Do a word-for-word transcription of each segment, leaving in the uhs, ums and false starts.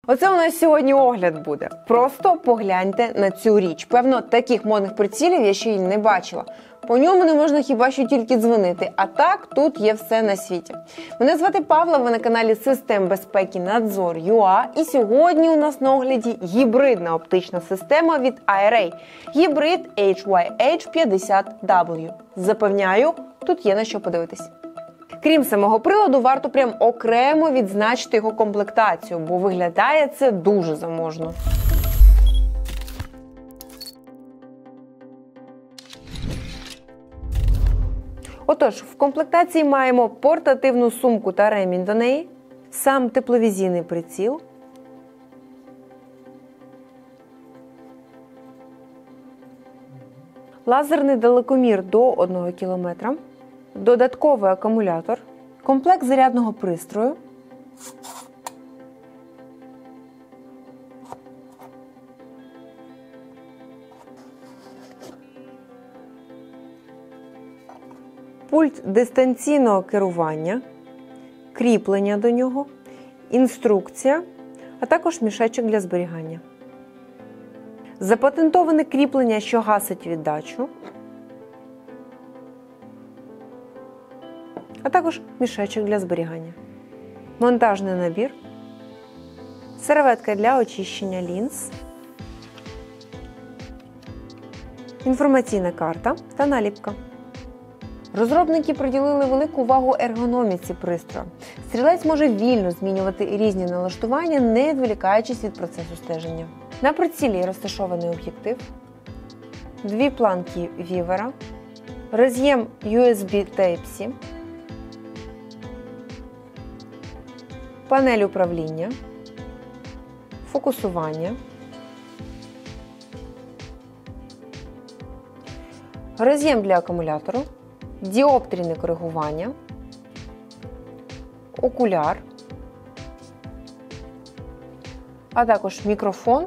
Оце у нас сьогодні огляд буде. Просто погляньте на цю річ. Певно, таких модних прицілів я ще й не бачила. По ньому не можна хіба що тільки дзвонити, а так тут є все на світі. Мене звати Павла, ви на каналі Систем безпеки Надзор точка ю а, і сьогодні у нас на огляді гібридна оптична система від ай ар ей. Гібрид ейч вай ейч п'ятдесят дабл ю. Запевняю, тут є на що подивитись. Крім самого приладу, варто прям окремо відзначити його комплектацію, бо виглядає це дуже заможно. Отож, в комплектації маємо портативну сумку та ремінь до неї, сам тепловізійний приціл, лазерний далекомір до одного кілометра, додатковий акумулятор, комплект зарядного пристрою, пульт дистанційного керування, кріплення до нього, інструкція, а також мішечок для зберігання. Запатентоване кріплення, що гасить віддачу, а також мішечок для зберігання. Монтажний набір, серветка для очищення лінз, інформаційна карта та наліпка. Розробники приділили велику увагу ергономіці пристрою. Стрілець може вільно змінювати різні налаштування, не відволікаючись від процесу стеження. На прицілі розташований об'єктив, дві планки вівера, роз'єм ю ес бі Type-C, панель управління, фокусування, роз'єм для акумулятору, діоптрійне коригування, окуляр, а також мікрофон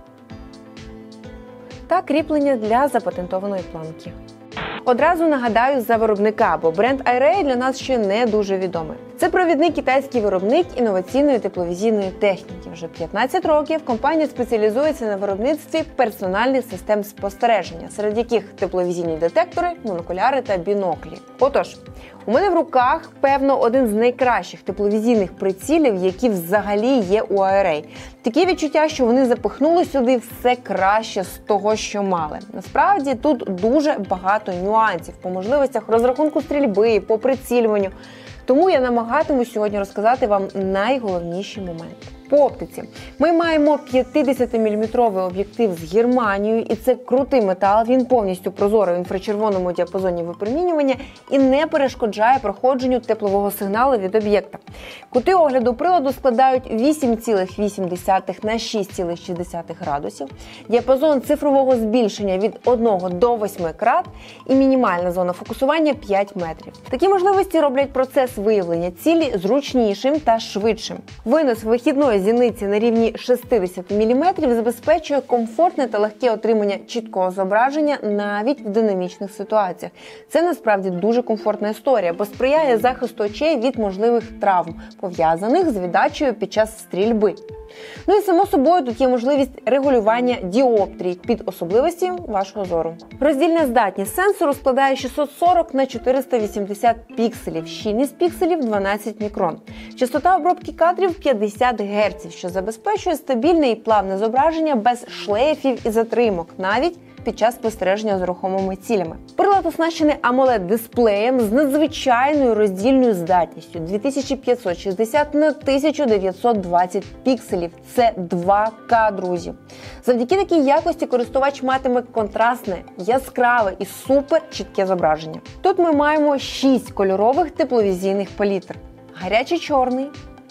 та кріплення для запатентованої планки. Одразу нагадаю за виробника, бо бренд ай ар ей для нас ще не дуже відомий. Це провідний китайський виробник інноваційної тепловізійної техніки. Вже п'ятнадцять років компанія спеціалізується на виробництві персональних систем спостереження, серед яких тепловізійні детектори, монокуляри та біноклі. Отож, у мене в руках, певно, один з найкращих тепловізійних прицілів, які взагалі є у ай ар ей. Такі відчуття, що вони запихнули сюди все краще з того, що мали. Насправді, тут дуже багато нюансів по можливостях розрахунку стрільби, по прицілюванню. Тому я намагатимусь сьогодні розказати вам найголовніші моменти. По оптиці. Ми маємо п'ятдесятиміліметровий об'єктив з германією, і це крутий метал, він повністю прозорий в інфрачервоному діапазоні випромінювання і не перешкоджає проходженню теплового сигналу від об'єкта. Кути огляду приладу складають вісім цілих вісім десятих на шість цілих шість десятих градусів, діапазон цифрового збільшення від одного до восьми крат і мінімальна зона фокусування п'ять метрів. Такі можливості роблять процес виявлення цілі зручнішим та швидшим. Винос вихідної зіниці на рівні шістдесят міліметрів забезпечує комфортне та легке отримання чіткого зображення навіть в динамічних ситуаціях. Це насправді дуже комфортна історія, бо сприяє захисту очей від можливих травм, пов'язаних з віддачею під час стрільби. Ну і само собою тут є можливість регулювання діоптрій під особливості вашого зору. Роздільна здатність сенсору складає шістсот сорок на чотириста вісімдесят пікселів, щільність пікселів дванадцять мікрон. Частота обробки кадрів п'ятдесят герців, що забезпечує стабільне і плавне зображення без шлейфів і затримок, навіть під час спостереження з рухомими цілями. Прилад оснащений амолед-дисплеєм з надзвичайною роздільною здатністю дві тисячі п'ятсот шістдесят на тисячу дев'ятсот двадцять пікселів. Це два ка, друзі. Завдяки такій якості користувач матиме контрастне, яскраве і супер чітке зображення. Тут ми маємо шість кольорових тепловізійних палітр. Гарячий чорний,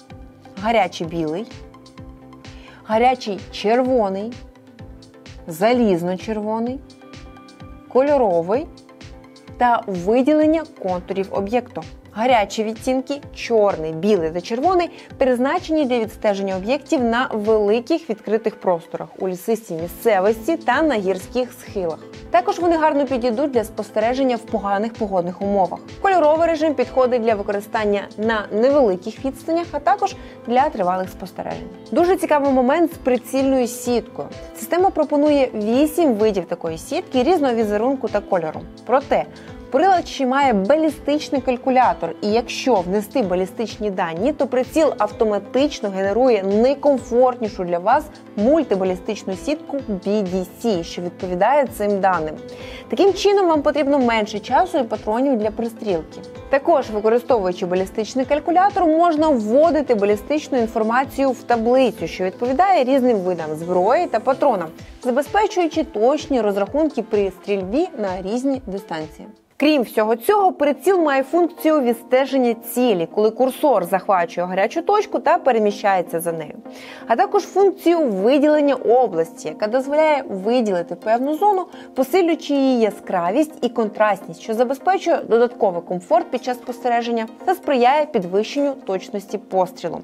гарячий білий, гарячий червоний, залізно-червоний, кольоровий та виділення контурів об'єкту. Гарячі відтінки – чорний, білий та червоний – призначені для відстеження об'єктів на великих відкритих просторах, у лісистій місцевості та на гірських схилах. Також вони гарно підійдуть для спостереження в поганих погодних умовах. Кольоровий режим підходить для використання на невеликих відстанях, а також для тривалих спостережень. Дуже цікавий момент з прицільною сіткою. Система пропонує вісім видів такої сітки різного візерунку та кольору. Проте прилад ще має балістичний калькулятор, і якщо внести балістичні дані, то приціл автоматично генерує найкомфортнішу для вас мультибалістичну сітку бі ді сі, що відповідає цим даним. Таким чином вам потрібно менше часу і патронів для пристрілки. Також, використовуючи балістичний калькулятор, можна вводити балістичну інформацію в таблицю, що відповідає різним видам зброї та патронам, забезпечуючи точні розрахунки при стрільбі на різні дистанції. Крім всього цього, приціл має функцію відстеження цілі, коли курсор захвачує гарячу точку та переміщається за нею. А також функцію виділення області, яка дозволяє виділити певну зону, посилюючи її яскравість і контрастність, що забезпечує додатковий комфорт під час спостереження та сприяє підвищенню точності пострілу.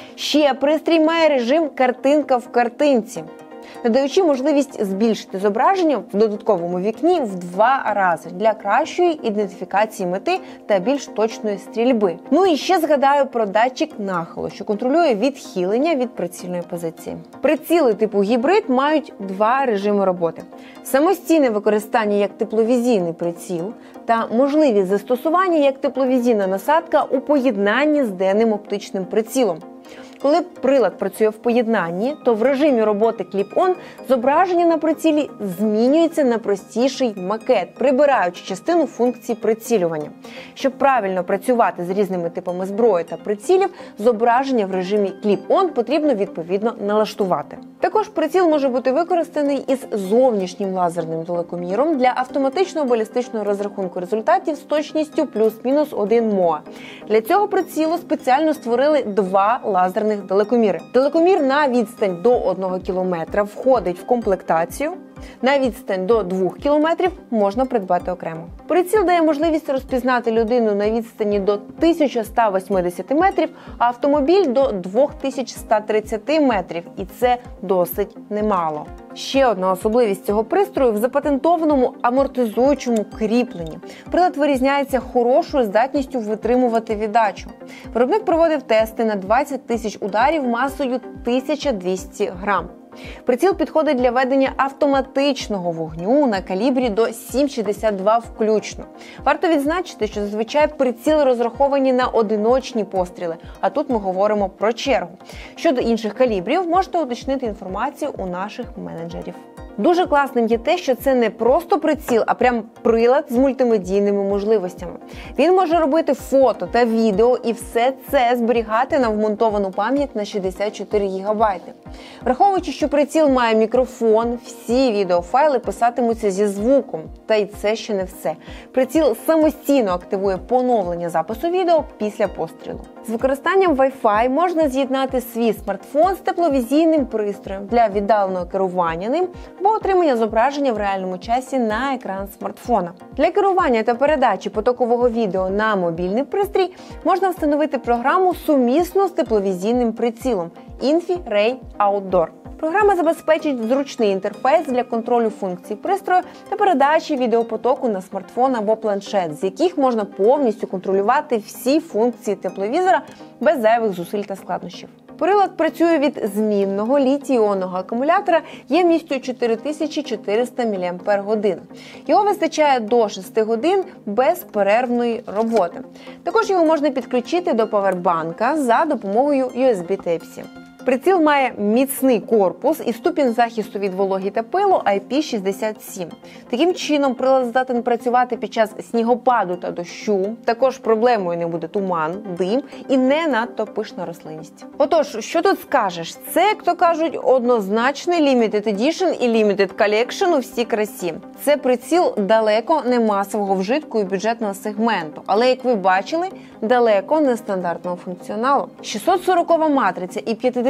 Ще пристрій має режим «картинка в картинці», надаючи можливість збільшити зображення в додатковому вікні в два рази для кращої ідентифікації мети та більш точної стрільби. Ну і ще згадаю про датчик нахилу, що контролює відхилення від прицільної позиції. Приціли типу гібрид мають два режими роботи: самостійне використання як тепловізійний приціл та можливість застосування як тепловізійна насадка у поєднанні з денним оптичним прицілом. Коли прилад працює в поєднанні, то в режимі роботи Clip-On зображення на прицілі змінюється на простіший макет, прибираючи частину функції прицілювання. Щоб правильно працювати з різними типами зброї та прицілів, зображення в режимі Clip-On потрібно відповідно налаштувати. Також приціл може бути використаний із зовнішнім лазерним далекоміром для автоматичного балістичного розрахунку результатів з точністю плюс-мінус один МОА. Для цього прицілу спеціально створили два лазерних далекоміри. Далекомір на відстань до одного кілометра входить в комплектацію. На відстань до двох кілометрів можна придбати окремо. Приціл дає можливість розпізнати людину на відстані до тисяча сто вісімдесят метрів, а автомобіль до дві тисячі сто тридцять метрів. І це досить немало. Ще одна особливість цього пристрою – в запатентованому амортизуючому кріпленні. Прилад вирізняється хорошою здатністю витримувати віддачу. Виробник проводив тести на двадцять тисяч ударів масою тисяча двісті грам. Приціл підходить для ведення автоматичного вогню на калібрі до сім шістдесят два включно. Варто відзначити, що зазвичай приціли розраховані на одиночні постріли, а тут ми говоримо про чергу. Щодо інших калібрів, можете уточнити інформацію у наших менеджерів. Дуже класним є те, що це не просто приціл, а прям прилад з мультимедійними можливостями. Він може робити фото та відео і все це зберігати на вмонтовану пам'ять на шістдесят чотири гігабайти. Враховуючи, що приціл має мікрофон, всі відеофайли писатимуться зі звуком. Та й це ще не все. Приціл самостійно активує поновлення запису відео після пострілу. З використанням Wi-Fi можна з'єднати свій смартфон з тепловізійним пристроєм для віддаленого керування ним або отримання зображення в реальному часі на екран смартфона. Для керування та передачі потокового відео на мобільний пристрій можна встановити програму сумісну з тепловізійним прицілом InfiRay Outdoor. Програма забезпечить зручний інтерфейс для контролю функцій пристрою та передачі відеопотоку на смартфон або планшет, з яких можна повністю контролювати всі функції тепловізора без зайвих зусиль та складнощів. Прилад працює від змінного літій-іонного акумулятора ємністю чотири тисячі чотириста міліампер-годин. Його вистачає до шести годин безперервної роботи. Також його можна підключити до павербанка за допомогою ю ес бі Type-C. Приціл має міцний корпус і ступінь захисту від вологи та пилу ай пі шістдесят сім. Таким чином, прилад здатен працювати під час снігопаду та дощу. Також проблемою не буде туман, дим і не надто пишна рослинність. Отож, що тут скажеш? Це, як то кажуть, однозначний Limited Edition і Limited Collection у всій красі. Це приціл далеко не масового вжитку і бюджетного сегменту, але, як ви бачили, далеко не стандартного функціоналу. шістсот сорокова матриця і п'ятдесят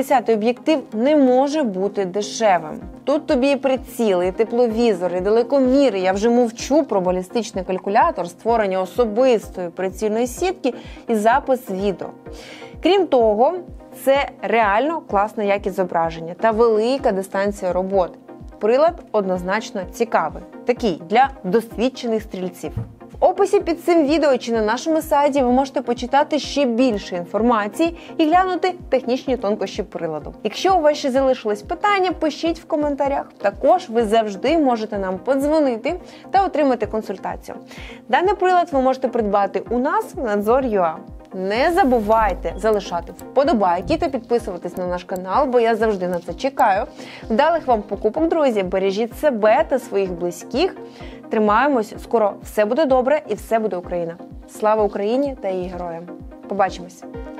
вісімдесят об'єктив не може бути дешевим. Тут тобі і приціли, і тепловізор, і далекоміри, я вже мовчу про балістичний калькулятор, створення особистої прицільної сітки і запис відео. Крім того, це реально класна якість зображення та велика дистанція роботи. Прилад однозначно цікавий, такий для досвідчених стрільців. В описі під цим відео чи на нашому сайті ви можете почитати ще більше інформації і глянути технічні тонкощі приладу. Якщо у вас ще залишились питання, пишіть в коментарях. Також ви завжди можете нам подзвонити та отримати консультацію. Даний прилад ви можете придбати у нас в Надзор точка ю а. Не забувайте залишати вподобайки та підписуватись на наш канал, бо я завжди на це чекаю. Вдалих вам покупок, друзі, бережіть себе та своїх близьких. Тримаємось, скоро все буде добре і все буде Україна. Слава Україні та її героям. Побачимось!